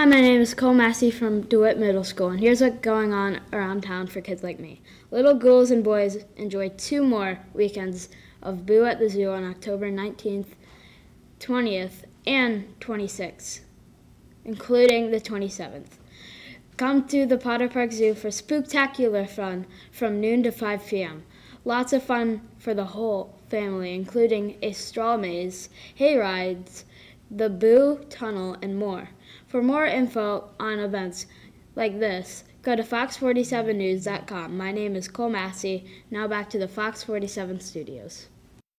Hi, my name is Cole Massey from DeWitt Middle School, and here's what's going on around town for kids like me. Little ghouls and boys enjoy 2 more weekends of Boo at the Zoo on October 19th, 20th, and 26th, including the 27th. Come to the Potter Park Zoo for spooktacular fun from noon to 5 p.m. Lots of fun for the whole family, including a straw maze, hayrides, the Boo Tunnel, and more. For more info on events like this, go to fox47news.com. My name is Cole Massey. Now back to the Fox 47 studios.